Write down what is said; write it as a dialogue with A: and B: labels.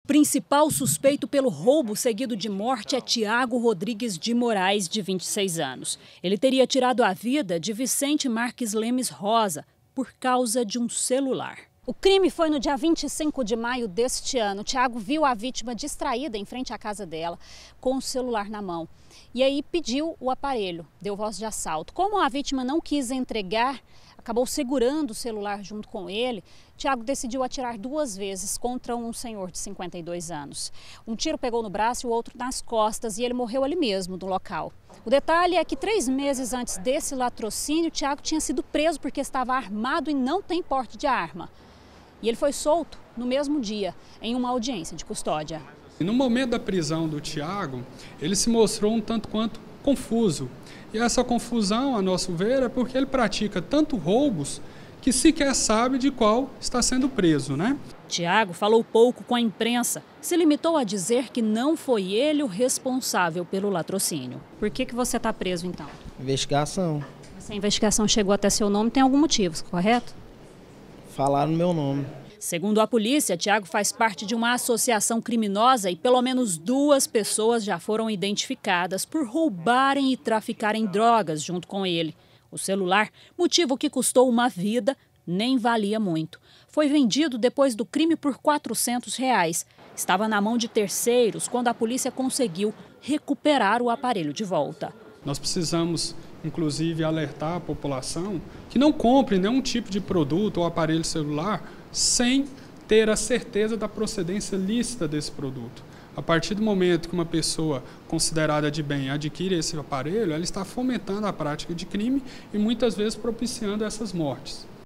A: principal suspeito pelo roubo seguido de morte é Tiago Rodrigues de Moraes, de 26 anos. Ele teria tirado a vida de Vicente Marques Lemes Rosa por causa de um celular. O crime foi no dia 25 de maio deste ano. Tiago viu a vítima distraída em frente à casa dela, com o celular na mão. E aí pediu o aparelho, deu voz de assalto. Como a vítima não quis entregar, acabou segurando o celular junto com ele, Tiago decidiu atirar 2 vezes contra um senhor de 52 anos. Um tiro pegou no braço e o outro nas costas e ele morreu ali mesmo, no local. O detalhe é que 3 meses antes desse latrocínio, Tiago tinha sido preso porque estava armado e não tem porte de arma. E ele foi solto no mesmo dia, em uma audiência de custódia.
B: No momento da prisão do Tiago, ele se mostrou um tanto quanto confuso. E essa confusão, a nosso ver, é porque ele pratica tanto roubos que sequer sabe de qual está sendo preso, né?
A: Tiago falou pouco com a imprensa. Se limitou a dizer que não foi ele o responsável pelo latrocínio. Por que você está preso, então?
C: Investigação.
A: Se a investigação chegou até seu nome, tem algum motivo, correto?
C: Falaram meu nome.
A: Segundo a polícia, Tiago faz parte de uma associação criminosa e pelo menos 2 pessoas já foram identificadas por roubarem e traficarem drogas junto com ele. O celular, motivo que custou uma vida, nem valia muito. Foi vendido depois do crime por R$400. Estava na mão de terceiros quando a polícia conseguiu recuperar o aparelho de volta.
B: Nós precisamos, inclusive, alertar a população que não compre nenhum tipo de produto ou aparelho celular sem ter a certeza da procedência lícita desse produto. A partir do momento que uma pessoa considerada de bem adquire esse aparelho, ela está fomentando a prática de crime e muitas vezes propiciando essas mortes.